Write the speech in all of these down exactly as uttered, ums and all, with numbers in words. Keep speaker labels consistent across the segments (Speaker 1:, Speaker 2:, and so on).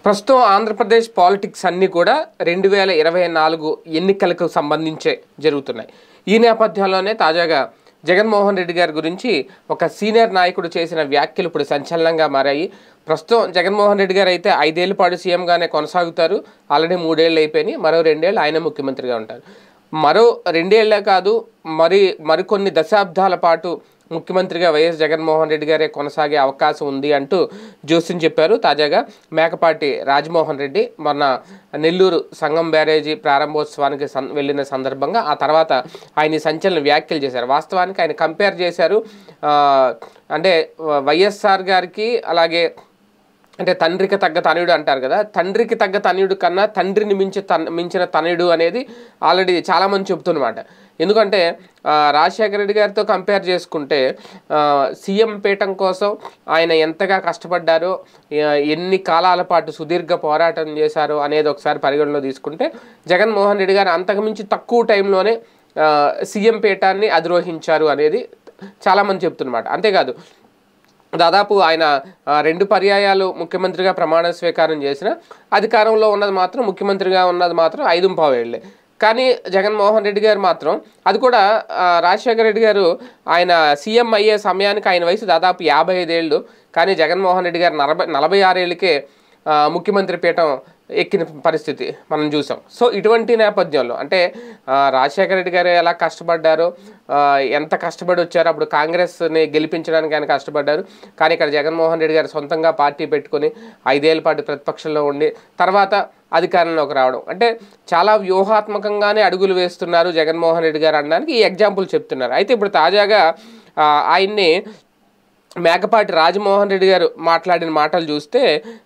Speaker 1: ప్రస్తుతం ఆంధ్రప్రదేశ్ పాలిటిక్స్ అన్నీ కూడా రెండు వేల ఇరవై నాలుగు ఎన్నికలకు సంబంధించే జరుగుతున్నాయి. ఈ నేపథ్యంలోనే తాజాగా జగన్మోహన్ రెడ్డి గారి గురించి ఒక సీనియర్ నాయకుడు చేసిన వ్యాఖ్యలు ఇప్పుడు సంచలనంగా మారాయి. ప్రస్తుతం జగన్మోహన్ రెడ్డి గారు అయితే ఐదేళ్ల పాటు సీఎంగానే కొనసాగుతారు. ఆల్రెడీ మూడేళ్ళు అయిపోయినాయి. మరో రెండేళ్ళు ఆయన ముఖ్యమంత్రిగా ఉంటారు. మరో రెండేళ్లే కాదు, మరి మరికొన్ని దశాబ్దాల పాటు ముఖ్యమంత్రిగా వైఎస్ జగన్మోహన్ రెడ్డి గారే కొనసాగే అవకాశం ఉంది అంటూ జోస్యం చెప్పారు. తాజాగా మేకపాటి రాజమోహన్ రెడ్డి మొన్న నెల్లూరు సంగం బ్యారేజీ ప్రారంభోత్సవానికి సం వెళ్ళిన సందర్భంగా ఆ తర్వాత ఆయన సంచలన వ్యాఖ్యలు చేశారు. వాస్తవానికి ఆయన కంపేర్ చేశారు. అంటే వైఎస్ఆర్ గారికి అలాగే అంటే తండ్రికి తగ్గ తనయుడు అంటారు కదా, తండ్రికి తగ్గ తనయుడు కన్నా తండ్రిని మించి తన్ మించిన తనయుడు అనేది ఆల్రెడీ చాలామంది చెబుతున్నమాట. ఎందుకంటే రాజశేఖర రెడ్డి గారితో కంపేర్ చేసుకుంటే సీఎం పీఠం కోసం ఆయన ఎంతగా కష్టపడ్డారో, ఎన్ని కాలాల పాటు సుదీర్ఘ పోరాటం చేశారో అనేది ఒకసారి పరిగణలో తీసుకుంటే జగన్మోహన్ రెడ్డి గారు అంతకుమించి తక్కువ టైంలోనే సీఎం పీఠాన్ని అధిరోహించారు అనేది చాలామంది చెప్తున్నమాట. అంతేకాదు దాదాపు ఆయన రెండు పర్యాయాలు ముఖ్యమంత్రిగా ప్రమాణ స్వీకారం చేసిన అధికారంలో ఉన్నది మాత్రం ముఖ్యమంత్రిగా ఉన్నది మాత్రం ఐదు పావేళ్లే. కానీ జగన్మోహన్ రెడ్డి గారు మాత్రం అది కూడా రాజశేఖర రెడ్డి గారు ఆయన సీఎం అయ్యే సమయానికి ఆయన వయసు దాదాపు యాభై ఐదేళ్ళు. కానీ జగన్మోహన్ రెడ్డి గారు నలభై నలభై ఆరేళ్ళకే ముఖ్యమంత్రి పీఠం ఎక్కిన పరిస్థితి మనం చూసాం. సో ఇటువంటి నేపథ్యంలో అంటే రాజశేఖర రెడ్డి గారు ఎలా కష్టపడ్డారో, ఎంత కష్టపడి వచ్చారో, అప్పుడు కాంగ్రెస్ని గెలిపించడానికి ఆయన కష్టపడ్డారు. కానీ ఇక్కడ జగన్మోహన్ రెడ్డి గారు సొంతంగా పార్టీ పెట్టుకొని ఐదేళ్ల పాటు ప్రతిపక్షంలో ఉండి తర్వాత అధికారంలోకి రావడం అంటే చాలా వ్యూహాత్మకంగానే అడుగులు వేస్తున్నారు జగన్మోహన్ రెడ్డి గారు అనడానికి ఈ ఎగ్జాంపుల్ చెప్తున్నారు. అయితే ఇప్పుడు తాజాగా ఆయన్ని మేకపాటి రాజమోహన్ రెడ్డి గారు మాట్లాడిన మాటలు చూస్తే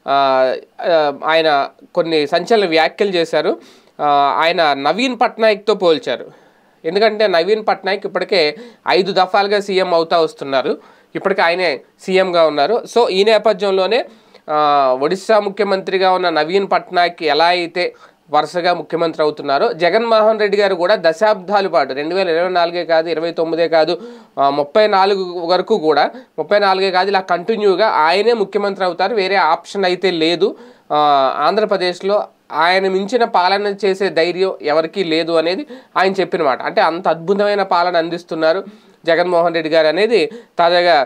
Speaker 1: ఆయన కొన్ని సంచలన వ్యాఖ్యలు చేశారు. ఆయన నవీన్ పట్నాయక్తో పోల్చారు. ఎందుకంటే నవీన్ పట్నాయక్ ఇప్పటికే ఐదు దఫాలుగా సీఎం అవుతా వస్తున్నారు. ఇప్పటికే ఆయనే సీఎంగా ఉన్నారు. సో ఈ నేపథ్యంలోనే ఒడిశా ముఖ్యమంత్రిగా ఉన్న నవీన్ పట్నాయక్ ఎలా అయితే వరుసగా ముఖ్యమంత్రి అవుతున్నారు, జగన్మోహన్ రెడ్డి గారు కూడా దశాబ్దాల పాటు రెండు వేల ఇరవై నాలుగే కాదు, ఇరవై తొమ్మిదే కాదు, ముప్పై నాలుగు వరకు కూడా ముప్పై నాలుగే కాదు ఇలా కంటిన్యూగా ఆయనే ముఖ్యమంత్రి అవుతారు. వేరే ఆప్షన్ అయితే లేదు. ఆంధ్రప్రదేశ్లో ఆయన మించిన పాలన చేసే ధైర్యం ఎవరికీ లేదు అనేది ఆయన చెప్పిన మాట. అంటే అంత అద్భుతమైన పాలన అందిస్తున్నారు జగన్మోహన్ రెడ్డి గారు అనేది తాజాగా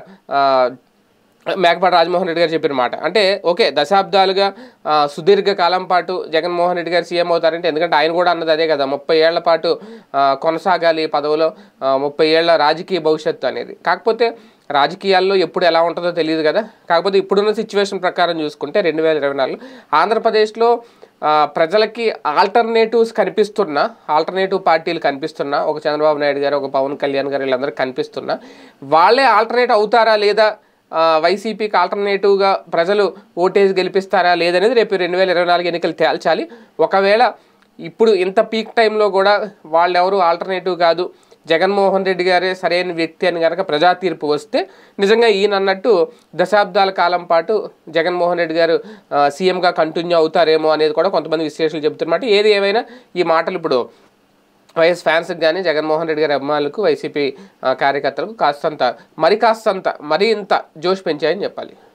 Speaker 1: మేకపాటి రాజమోహన్ రెడ్డి గారు చెప్పిన మాట. అంటే ఓకే, దశాబ్దాలుగా సుదీర్ఘ కాలం పాటు జగన్మోహన్ రెడ్డి గారు సీఎం అవుతారంటే, ఎందుకంటే ఆయన కూడా అన్నది అదే కదా, ముప్పై ఏళ్ల పాటు కొనసాగాలి పదవిలో, ముప్పై ఏళ్ల రాజకీయ భవిష్యత్తు అనేది. కాకపోతే రాజకీయాల్లో ఎప్పుడు ఎలా ఉంటుందో తెలియదు కదా. కాకపోతే ఇప్పుడున్న సిచ్యువేషన్ ప్రకారం చూసుకుంటే రెండు వేల ఇరవై నాలుగులో ఆంధ్రప్రదేశ్లో ప్రజలకి ఆల్టర్నేటివ్స్ కనిపిస్తున్నా, ఆల్టర్నేటివ్ పార్టీలు కనిపిస్తున్నా, ఒక చంద్రబాబు నాయుడు గారు, ఒక పవన్ కళ్యాణ్ గారు, వీళ్ళందరూ కనిపిస్తున్నా, వాళ్ళే ఆల్టర్నేట్ అవుతారా లేదా, వైసీపీకి ఆల్టర్నేటివ్గా ప్రజలు ఓటేజ్ గెలిపిస్తారా లేదనేది రేపు రెండు వేల ఇరవై నాలుగు ఎన్నికలు తేల్చాలి. ఒకవేళ ఇప్పుడు ఇంత పీక్ టైంలో కూడా వాళ్ళెవరు ఆల్టర్నేటివ్ కాదు, జగన్మోహన్ రెడ్డి గారే సరైన వ్యక్తి అని కనుక ప్రజా తీర్పు వస్తే నిజంగా ఈయన అన్నట్టు దశాబ్దాల కాలం పాటు జగన్మోహన్ రెడ్డి గారు సీఎంగా కంటిన్యూ అవుతారేమో అనేది కూడా కొంతమంది విశ్లేషకులు చెబుతున్నమాట. ఏది ఏమైనా ఈ మాటలు ఇప్పుడు వైఎస్ ఫ్యాన్స్కి కానీ జగన్మోహన్ రెడ్డి గారి అభిమానులకు, వైసీపీ కార్యకర్తలకు కాస్తంత మరి కాస్తంత మరీ ఇంత జోష్ పెంచాయని చెప్పాలి.